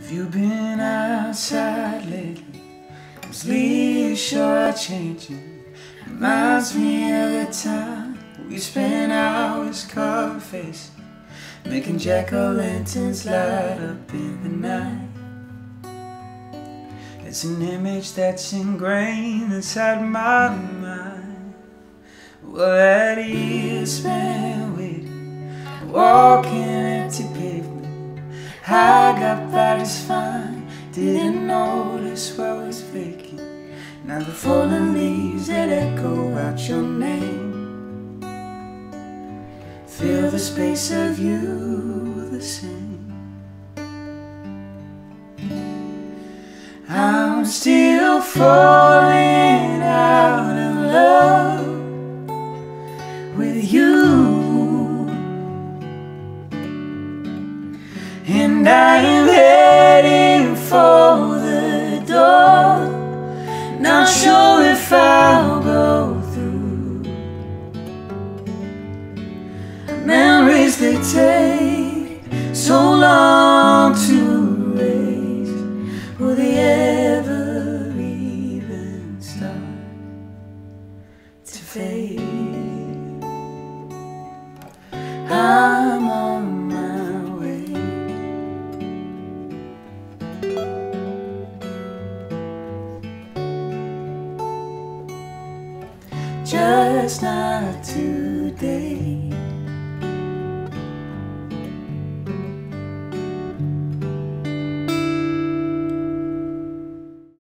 you been outside lately? Those leaves sure are changing. Reminds me of the time we spent hours carving faces, making jack-o'-lanterns light up in the night. It's an image that's ingrained inside my mind. Well, that years spent waiting, walking empty pavement. I got by just fine, didn't notice what was vacant. Now the fallen leaves that echo out your name fill the space of you the same. I'm still falling out of love with you, and I am heading for the door, not sure if I'll go through. Memories they take so long to erase, will they ever even start to fade? I'm on my way, just not today.